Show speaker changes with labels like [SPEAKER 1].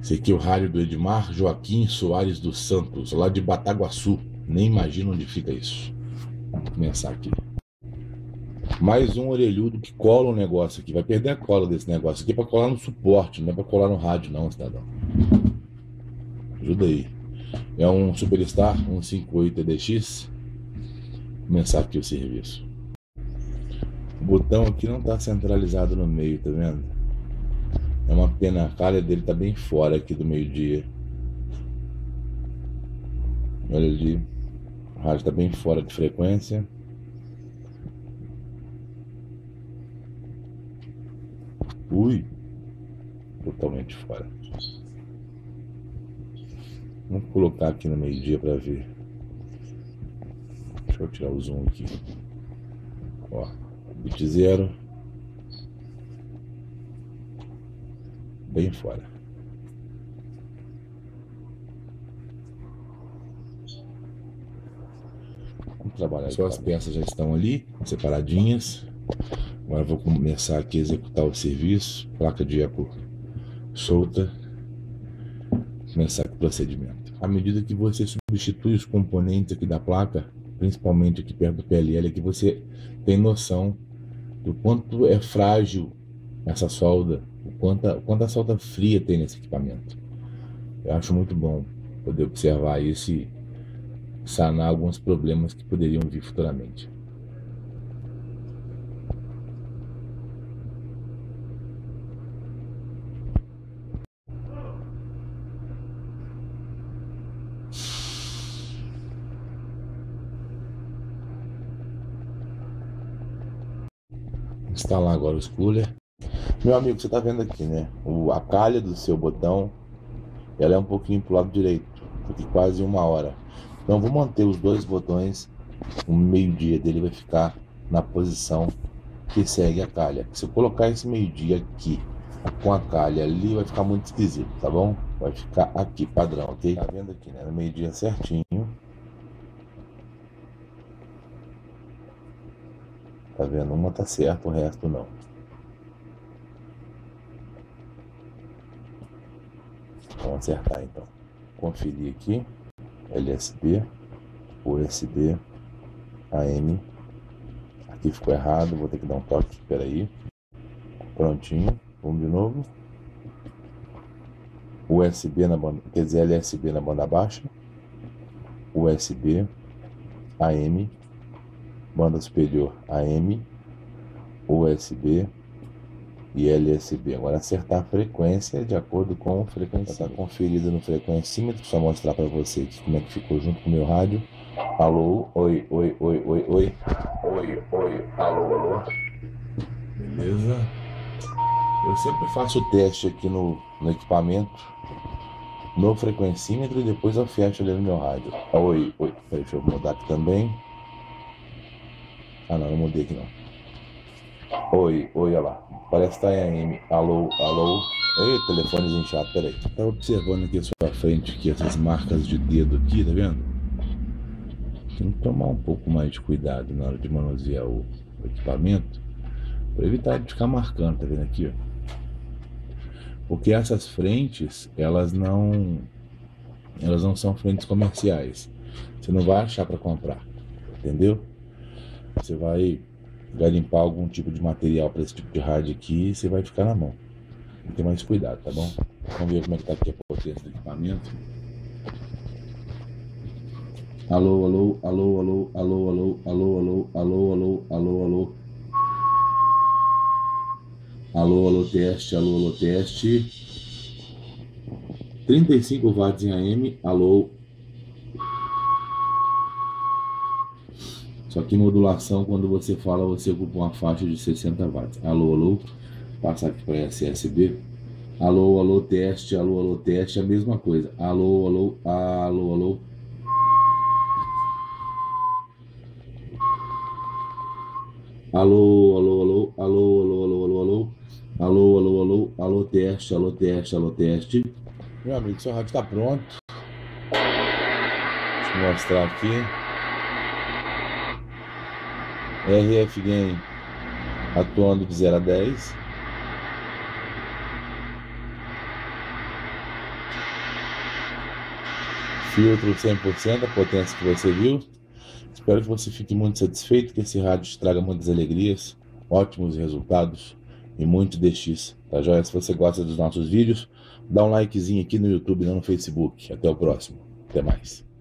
[SPEAKER 1] Esse aqui é o rádio do Edmar Joaquim Soares dos Santos, lá de Bataguaçu. Nem imagino onde fica isso. Vamos começar aqui. Mais um orelhudo que cola um negócio aqui. Vai perder a cola desse negócio aqui para colar no suporte, não é para colar no rádio não, cidadão. Ajuda aí. É um Superstar 158 EDX. Vou começar aqui o serviço. O botão aqui não está centralizado no meio, tá vendo? É uma pena, a calha dele tá bem fora aqui do meio-dia. Olha ali. O rádio tá bem fora de frequência. Ui. Totalmente fora. Vamos colocar aqui no meio-dia para ver. Deixa eu tirar o zoom aqui. Ó, bit 0. Bem fora. Vamos trabalhar. Só as peças já estão ali, separadinhas. Agora vou começar aqui a executar o serviço. Placa de eco solta. Começar com o procedimento. À medida que você substitui os componentes aqui da placa, principalmente aqui perto do PLL, aqui você tem noção do quanto é frágil essa solda, o quanto a solda fria tem nesse equipamento. Eu acho muito bom poder observar isso e sanar alguns problemas que poderiam vir futuramente. Instalar agora os cooler. Meu amigo, você está vendo aqui, né? A calha do seu botão, ela é um pouquinho para o lado direito, porque quase 1 hora. Então vou manter os dois botões, o meio-dia dele vai ficar na posição que segue a calha. Se eu colocar esse meio-dia aqui com a calha ali, vai ficar muito esquisito, tá bom? Vai ficar aqui, padrão, ok? Tá vendo aqui, né? No meio-dia certinho. Tá vendo? Uma tá certa, o resto não. Vamos acertar então. Conferir aqui. LSB, USB, AM. Aqui ficou errado, vou ter que dar um toque. Espera aí. Prontinho. Vamos de novo. USB na banda, quer dizer, LSB na banda baixa. USB, AM. Banda superior AM, USB e LSB. Agora acertar a frequência de acordo com a frequência. Está conferida no frequencímetro, só mostrar para você aqui como é que ficou junto com o meu rádio. Alô, oi, oi, oi, oi, oi. Oi, oi, alô, alô. Beleza? Eu sempre faço o teste aqui no equipamento, no frequencímetro, e depois eu fecho ali no meu rádio. Oi, oi. Peraí, deixa eu mudar aqui também. Ah, não mudei aqui não. Oi, oi, olha lá. Parece que tá em AM. Alô, alô. Ei, telefonezinho chato, peraí. Tava observando aqui a sua frente, aqui, essas marcas de dedo aqui, tá vendo? Tem que tomar um pouco mais de cuidado na hora de manusear o equipamento, para evitar de ficar marcando, tá vendo aqui, ó? Porque essas frentes, elas não são frentes comerciais. Você não vai achar para comprar, entendeu? Você vai garimpar algum tipo de material para esse tipo de rádio aqui e você vai ficar na mão. Tem que ter mais cuidado, tá bom? Vamos ver como é que tá aqui a potência do equipamento. Alô, alô, alô, alô, alô, alô, alô, alô, alô, alô, alô, alô. Alô, alô, teste, alô, alô, teste. 35 watts em AM, alô. Só que modulação, quando você fala, você ocupa uma faixa de 60 watts. Alô, alô. Passar aqui para SSB. Alô, alô, teste, alô, alô, teste. A mesma coisa. Alô, alô, alô, alô. Alô, alô, alô, alô, alô, alô, alô, alô. Alô, alô, alô, alô, teste, alô, teste, alô, teste. Meu amigo, seu rádio está pronto. Deixa eu mostrar aqui. RF Gain atuando de 0 a 10. filtro 100%, a potência que você viu. Espero que você fique muito satisfeito, que esse rádio te traga muitas alegrias, ótimos resultados e muito DX, tá joia? Se você gosta dos nossos vídeos, dá um likezinho aqui no YouTube e não no Facebook. Até o próximo. Até mais.